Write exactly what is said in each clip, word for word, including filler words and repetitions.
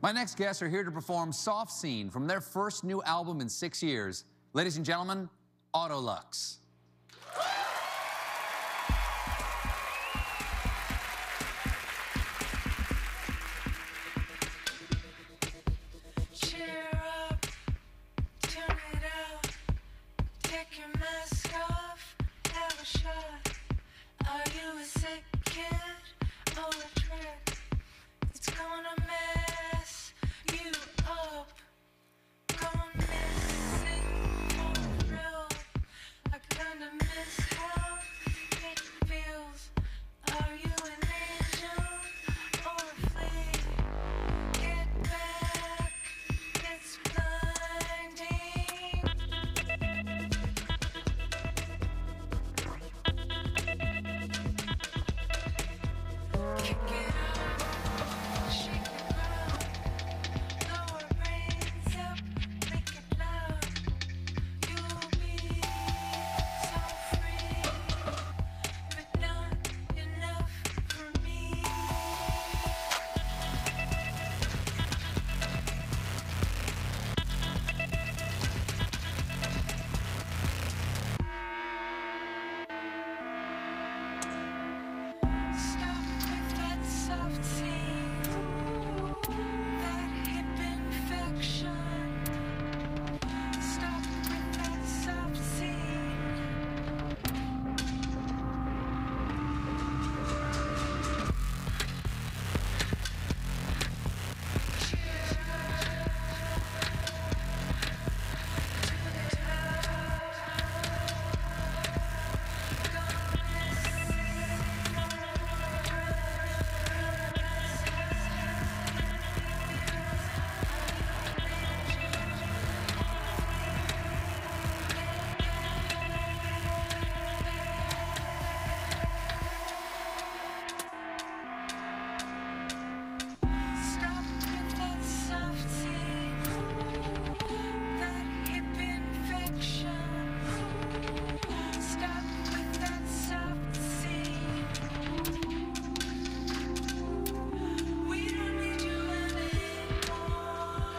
My next guests are here to perform Soft Scene from their first new album in six years. Ladies and gentlemen, Autolux. Cheer up, turn it out, take your mask off, have a shot. Are you a sick kid or a trick? It's gonna mess you up. Gone missing for real. I kinda miss how it feels. Are you an angel or a flea? Get back, it's blinding. Kick it up, shake the ground, lower brains up, make it loud. You'll be so free, but not enough for me. Stop with that soft scene, that hip infection. Stop with that soft scene. Stop with that soft scene, that hip infection. Stop with that soft scene. We don't need you anymore.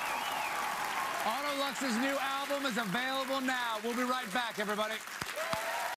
Autolux's new album is available now. We'll be right back, everybody.